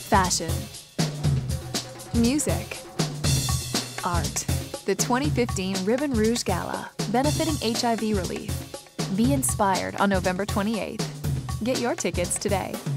fashion, music, art. The 2015 Ribbon Rouge Gala, benefiting HIV relief. Be inspired on November 28th. Get your tickets today.